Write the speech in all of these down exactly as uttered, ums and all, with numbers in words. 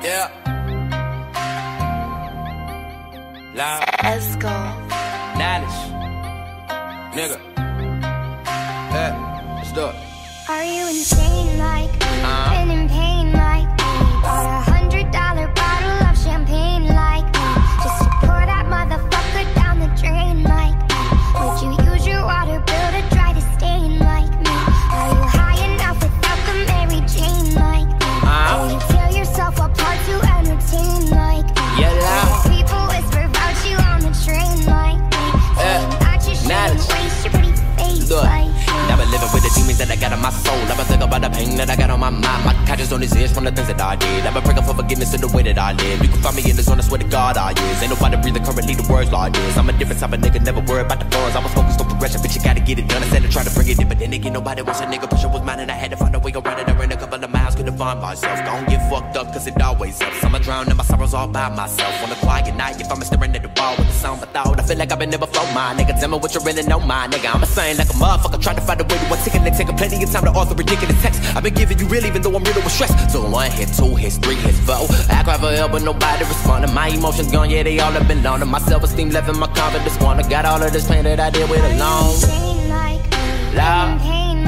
Yeah. Loud. Let's go. Nanish. Nigga. Yeah. Let's do it. Are you insane like me? Uh-huh. Been in pain like me? Bought a hundred dollar bottle of champagne like me? Just to pour that motherfucker down the drain like me? Would you use your water bill to dry the stain like me? Are you high enough without the Mary Jane like me? Uh-huh. Will you tear yourself apart to entertain like me? Yeah, loud. People whisper about you on the train like me? Saying that you shouldn't waste your pretty face Look, like me? I've been living with the demons that I got on my soul. I've been thinking about the pain that I got on my mind. My conscience on his ears from the things that I did. I've been praying for forgiveness in the way that I live. You can find me in the zone, I swear to God I is. Ain't nobody breathing currently the words like this. I'm a different type of nigga, never worry about the bars. I was focused on progression, but you gotta get it done. I said to try to bring it in, but then again nobody wants a nigga. Pressure was mine and I had to find a way around it. I ran a couple of miles, couldn't find myself. Don't get fucked up, cause it always helps. I'ma drown in my sorrows all by myself. On a quiet night, if I'm staring at the wall with the sound of thought, I feel like I've been there before, my nigga. Tell me what you really know, my nigga. I'm a saying like a motherfucker, trying to find a way to one ticket. They taking plenty of time to author ridiculous text. I've been giving you real even though I'm riddled with stress. So one hit, two hits, three hits, four. I cry for help but nobody responding. My emotions gone, yeah, they all have been loaned. My self-esteem left and my confidence squandered. Got all of this pain that I did with alone. Loud.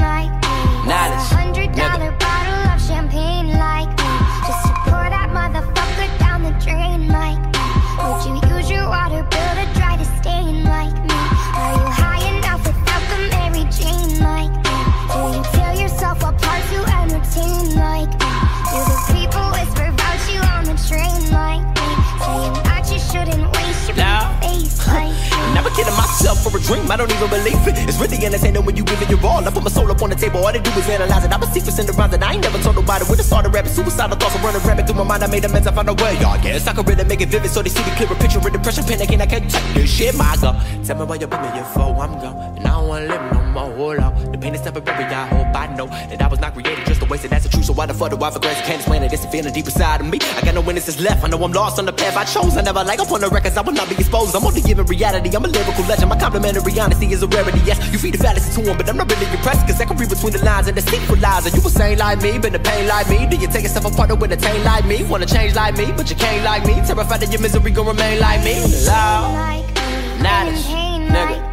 Not a hundred dollar bottle of champagne like me? Just to pour that motherfucker down the drain like me? Would you use your water bill to dry the stain like me? Are you high enough without the Mary Jane like me? Do you tear yourself apart to entertain like me? Do the people whisper about you on the train like me? Saying that you shouldn't waste your face like me? Never kidding myself for a dream, I don't even believe it. It's really entertaining when you give it your all. I put my soul up on the table, all they do is analyze it. I was secrets in the rhymes and I ain't never told nobody. When I started rapping, suicidal thoughts are running rampant through my mind. I made amends, I found a way. I guess I could really make it vivid so they see the clearer picture of depression, panicking. I can't take this shit, my God. Tell me why you put me in for, I'm gone. And I don't wanna live no more, hold on. The pain is temporary, I hope I know that I was not created just to waste it. That's the truth, so why the fuck do I regret? Can't explain it, it's a feeling deep inside of me. I got no witnesses left, I know I'm lost on the path I chose. I never like up on the records, I will not be exposed. I'm only giving reality, I'm a lyrical legend. My complimentary honesty is a rarity, yes. You feed the fallacy to him, but I'm not really impressed, cause I can read between the lines and the secret lies. Are you a saint like me, been the pain like me? Do you take yourself apart with a taint like me? Wanna change like me, but you can't like me. Terrified that your misery gon' remain like me. Loud. Nanish. Nigga.